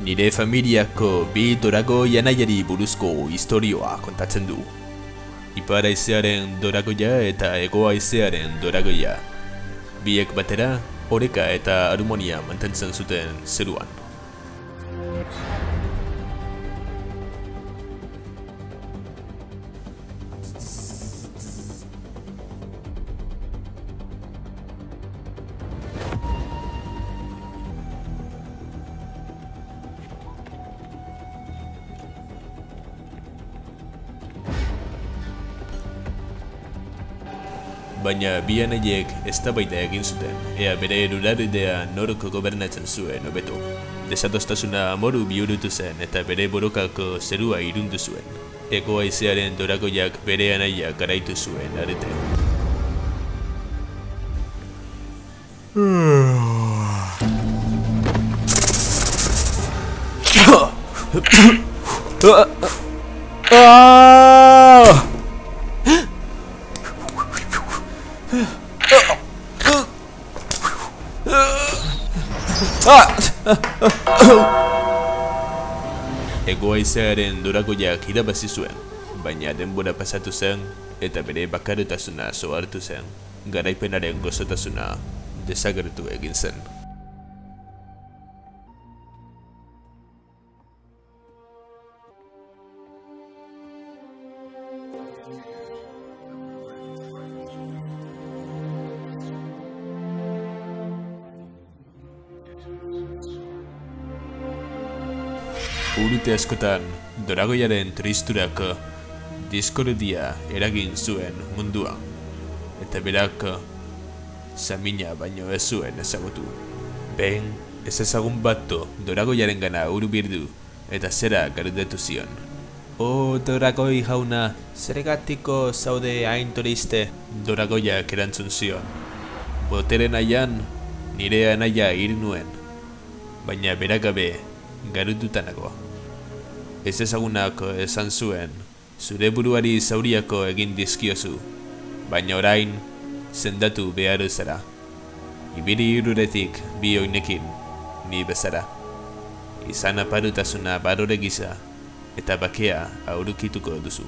Nire familiako bi dorakoi anaiari buruzko istorioa kontatzen du. Ipar haizearen dorakoia eta hego haizearen dorakoia. Biek batera, oreka eta harmonia mantentzen zuten zeruan. Baina bi anaiek eztabaida egin zuten, ea bere eruraridea nork gobernatzen zuen hobeto. Desatostasuna amoru bihurtu zen eta bere borokako zerua irundu zuen. Hego haizearen dorakoiak bere anaia garaitu zuen arete. Hego haizearen dorakoiak irabazi zuen, baina denbora pasatu zen eta bere bakartasuna sohartu zen. Garaipenaren gozotasuna desagertu egin zen. Urte askotan, doragoiaren tristurak diskordia eragin zuen munduan, eta berak samina baino ez zuen ezagutu. Behin, ezezagun batto doragoiaren gana hurbildu eta zera galdetu zion. "O doragoi jauna, zergatiko zaude hain triste?" Doragoiak erantzun zion. "Botere nahian, nire anaia hil nuen, baina beragabe garututanago." Ezezagunak esan zuen, "Zure buruari zauriako egin dizkiozu, baina orain sendatu behar zara. Ibili iruretik bi oinekin, ni bezara. Izan aparutasuna barore gisa, eta bakea aurkituko duzu."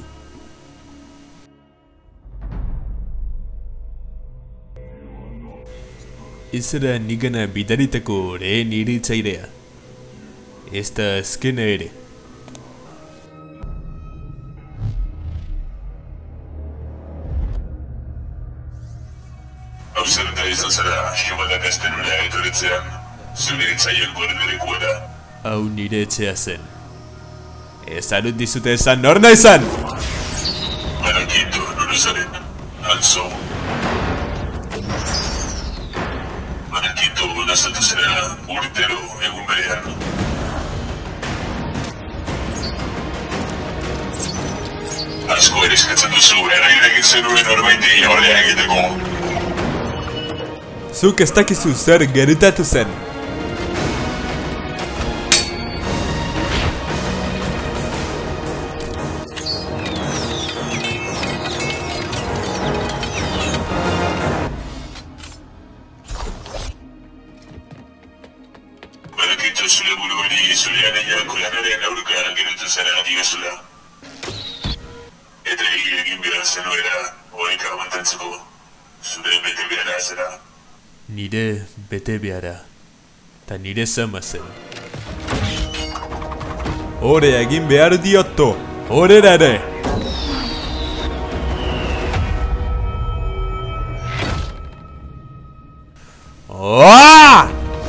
Izera nigana bidaritako lehen iritzairea. Ez da azkena ere. Obserta izan zara, Xibadak aztenura etoretzean, zure itzaiak gorbereko da. Hau nire etxea zen. Ez arut dizute esan nor naizan! Badakitu noruzaren, altzo. Badakitu nazatu zera urtero egun berean. Asko erizkatzen duzu, erail egin zenuen norbaiti horrela egiteko. Zuk ez dakizu zer gertatu zen. Badakitu zure buru hori zure anaiako lanaren aurka gerutu zara diozula. Eta egin behar zenuera horika mantentzeko, zure bete beharra zera. Nire bete beharra, eta nire zama zen. Hore egin behar dioto, horera ere! Oaaaa!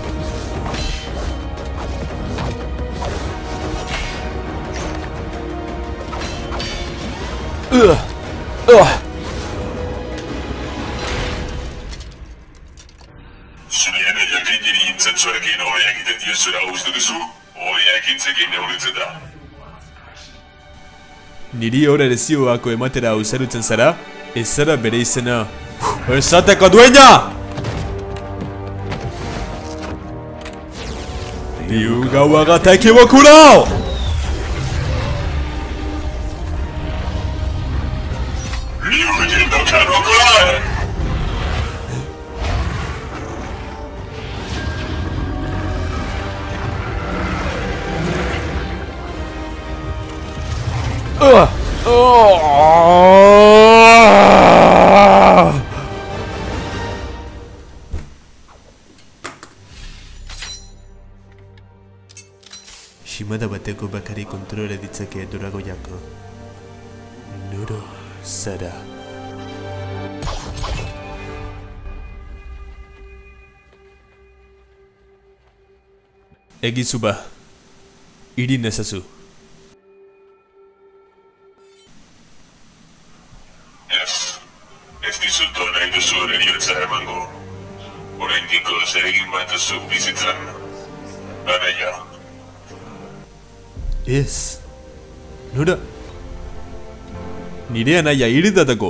Zure anaiak egin intzentzuarekin hori egiten diozura uste duzu, hori egintzekin neuritzen da. Niri horre zioako ematera usarutzen zara, ez zara bere izena. Esateko dueña! Diu gauagata ekibokurao! Liu egin dokanokura! Shimada bateko bakari kontrola ditzake Dragoiako. Noro zara. Egizu ba. Irin ezazu. Ez dizut nahi duzu heriotza emango. Oraindiko zeregin bat duzu bizitzan. Anaia. Ez. Nora. Nire anaia iridatako.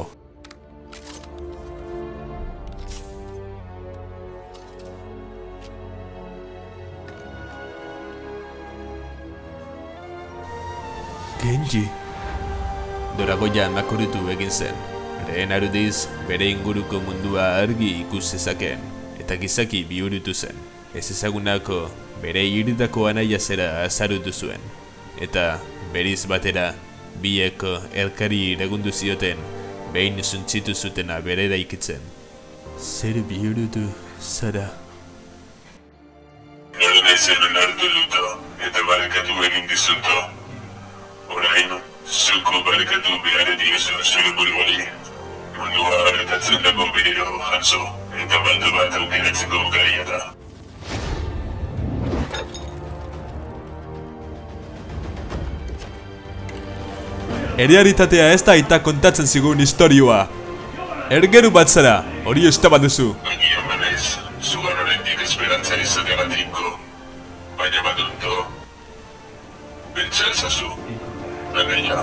Genji. Dragoia makorutu egin zen. Lehen arudiz, bere inguruko mundua argi ikus zezakeen, eta gizaki bihurtu zen. Ez ezagunako bere iridako anaia zera azarutu zuen. Eta beriz batera, bieko elkari iragundu zioten, behin zuntzitu zutena berera ikitzen. Zer bihurtu zara? Nola naizen onartu duto, eta barakatu egin dizunto. Orain, zuko barakatu behar diozu zure buruari. Mundua harretatzen dago berero, Hanzo, eta baldu bat aukeratzeko gaia da. Errealitatea ez da eta kontatzen zigun historioa. Ergeru bat zara, hori uste bat duzu. Agian banez, zuan oraindik esperantza izateagatikko. Baina badunto, pentsa ezazu, anaia.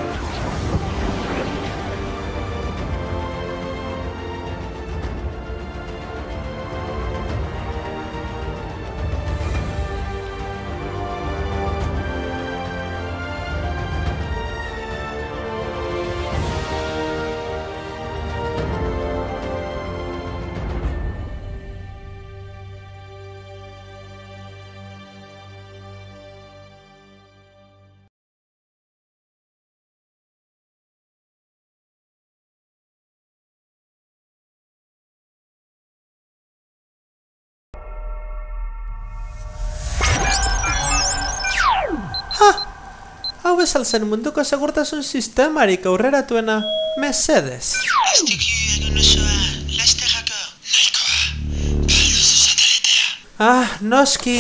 Hau bezaltzen munduko segurtasun sistemarik aurreratuena, mesedez. Aztiki egun osoa, lasterrako. Nahikoa, balduzu satelitea. Ah, noski.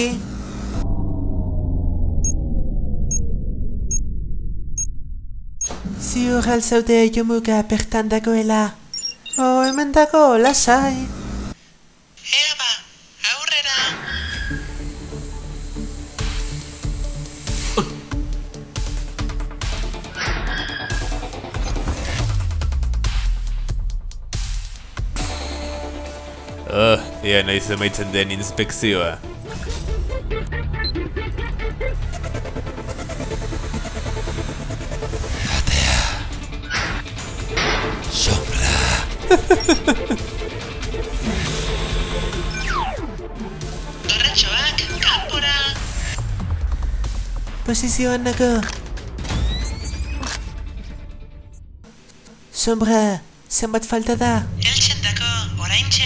Ziur alzaude jomuga bertan dagoela. Oh, hemen dago, lasai. Erba, aurrera. Ea noiz emaitzen den inspekzioa. Torretxoak, kanpora. Posizioan nago. Sombra, zenbat falta da? Eltzen dako, oraintxe.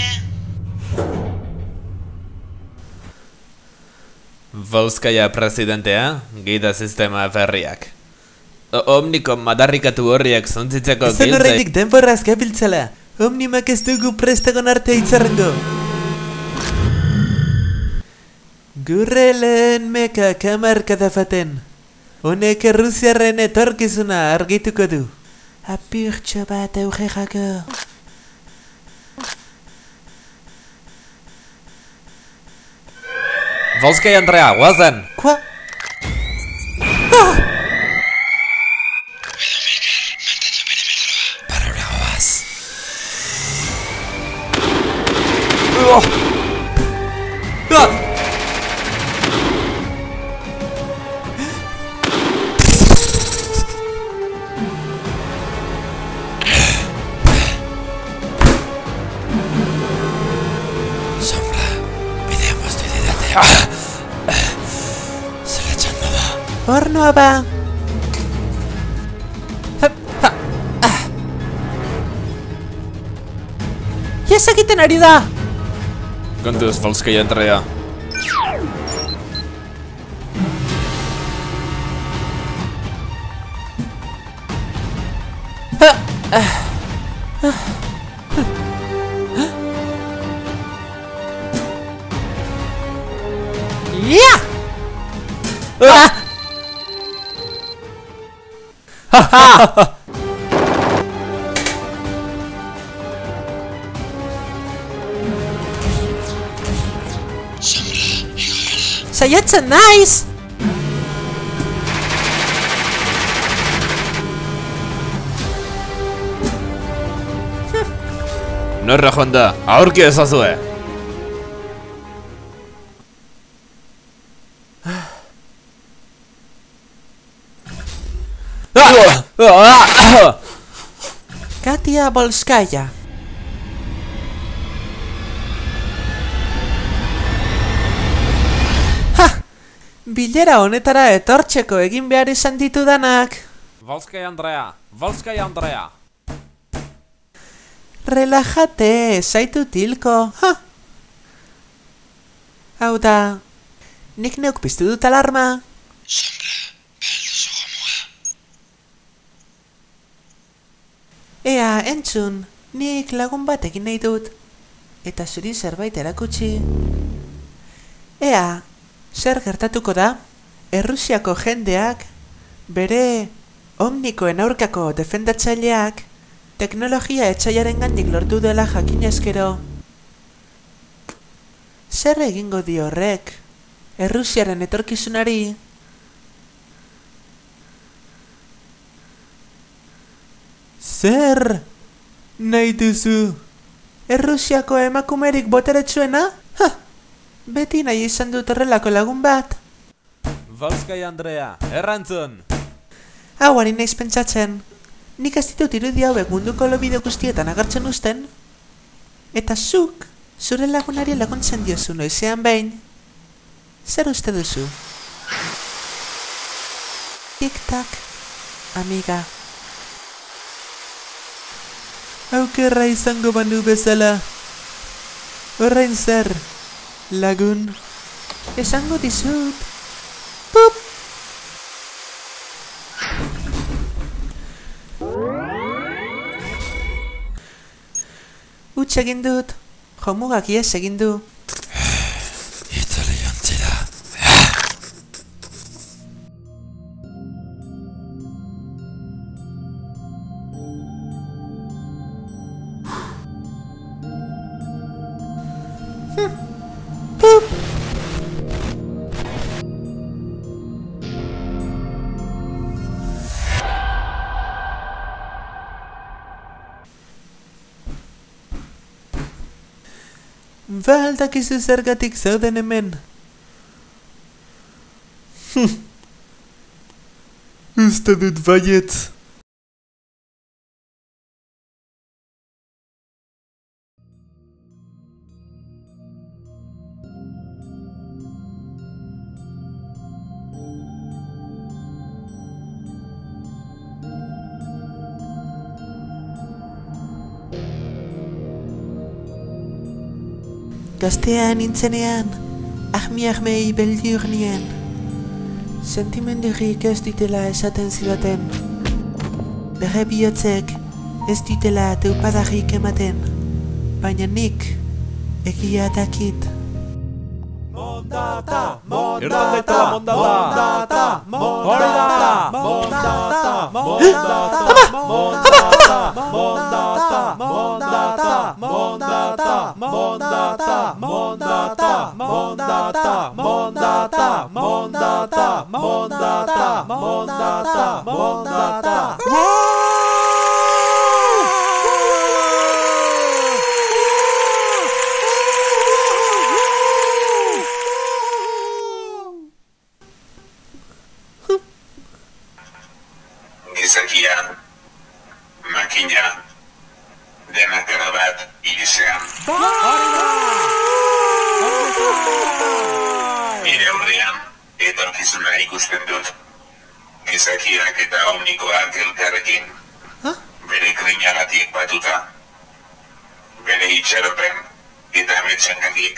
Vauskaya presidentea, gida sistema berriak. Omniko madarrikatu horriak zontzitzeko Ezan horreitik denboraz gabiltzala. Omnimak ez dugu prestagon arte itzarrengo. Gurre lehen meka kamarkada faten. Honek Errusiarren etorkizuna argituko du. Apurtxo bat aurrerako. Vauskaya Andrea, guazen! Kua? Hornoa ba! ez egiten ari da? Kontuz, Volskaya Andrea. Ja! Saiatzen naiz! Norra joan da, aurki ezazue! Katia Volskaya. Bilera honetara etortzeko egin behar izan ditudanak. Volskaya Andrea, Volskaya Andrea. Relajate, zaitu tilko. Hau da, nik neuk piztu dut alarma. Ea, entzun, nik lagun bat egin nahi dut. Eta zuri zerbait erakutsi. Ea, zer gertatuko da? Errusiako jendeak, bere omnikoen aurkako defendatzaileak, teknologia etxaiaren gandik lortu dela jakinezkero. Zer egingo dio horrek? Errusiaren etorkizunari? Zer nahi duzu? Errusiako emakumerik boteretsuena? Beti nahi izan dut horrelako lagun bat. Volskaya Andrea, errantzun! Hau ari naiz pentsatzen. Nik ez ditut irudi hauek munduko lobide guztietan agertzen uzten. Eta zuk, zure lagunari laguntzen diozu noizean behin. Zer uste duzu? Tik-tak, amiga. Aukerra izango banu bezala. Horrein zer, lagun. Esango dizut. Pup! Utsa egin dut. Jomugak ies egin du. Itzali jantzira. Pup! Baldakizu zergatik zauden hemen. Uste dut baietz. Gaztea nintzenean, ahmi-ahmei beldur nien. Sentimendurik ez dutela esaten zidaten. Bere bihotzek ez dutela teupadarrik ematen. Baina nik egia dakit. Mondata, mondata, mondata, mondata, mondata, mondata, mondata, mondata, mondata, mondata, mondata, mondata, mondata, mondata, mondata, mondata, mondata, mondata. Gizakia, makina, denak erabat irisean. Nire aurrean, etorkizuna ikusten dut. Gizakiak eta omnikoak elkarrekin, bere krinagatik batuta. bere itxaropen eta ametsangatik.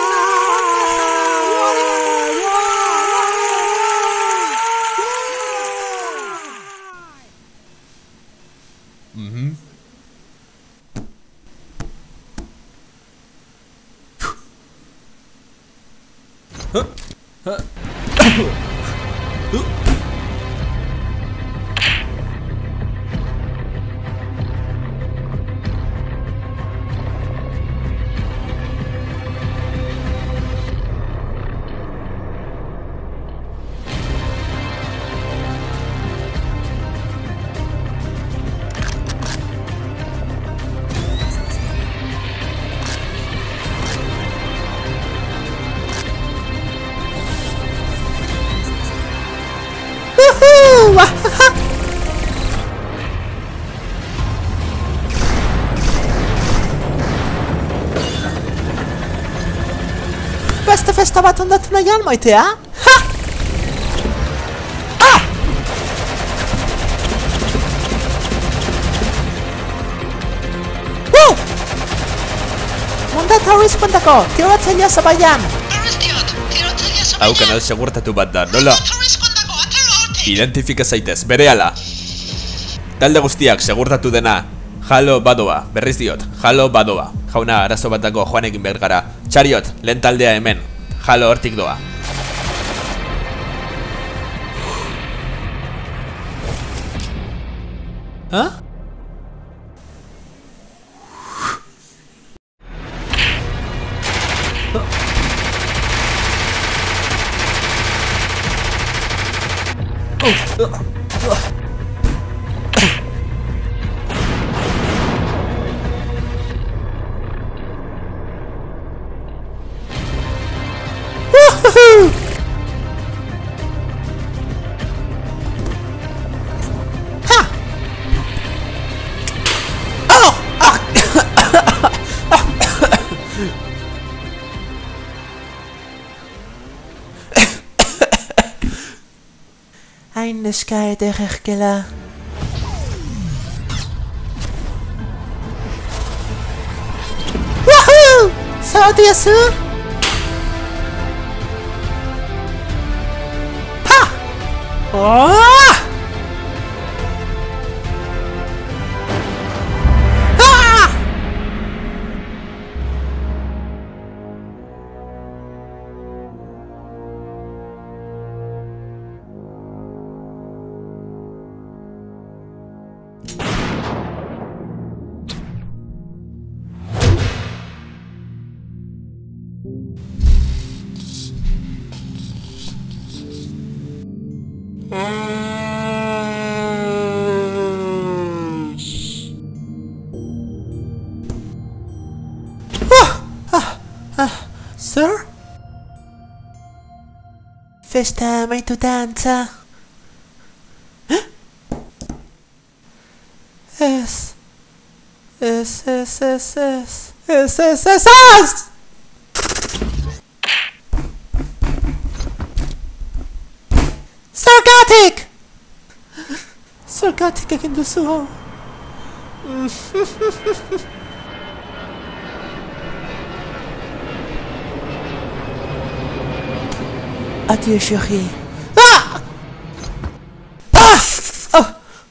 Beste festa bat ondatu nahian, maitea? Ha! Ah! Mundata horrizkontako, tirobatzailea zabaian! Berriz diot, tirotzailea zabaian! Hau kanal segurtatu bat da, nola? Horrizkontako, atero hortik! Identifika zaitez, berehala! Talde guztiak segurtatu dena, Halo badoa, berriz diot, Halo badoa. Jauna, arazo batako joanekin behar gara. Txariot, lehen taldea hemen. Halo hortik doa. Ha? Hain neska ederrerkela. Wahoo! Zaudiozu? Pa! Oh! Ah! Sir? Festa amaituta antza. Ez. Zergatik! Zergatik egin duzu hau. Adieu, chérie. Ah! Ah! Oh!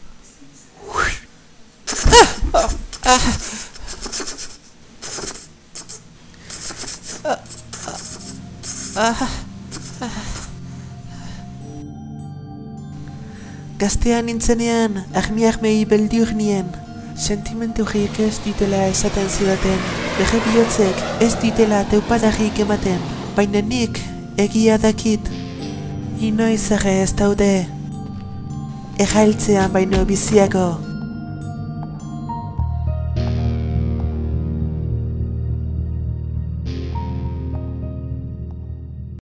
Gaztean nintzenean, ahmi-ahmei beldur nien. Sentimentu horiek ez ditela esaten zidaten. Bere bihotzek ez ditela teupadarrik ematen. Baina nik egia dakit. Inoiz ere ez daude. Errailtzean baino biziago.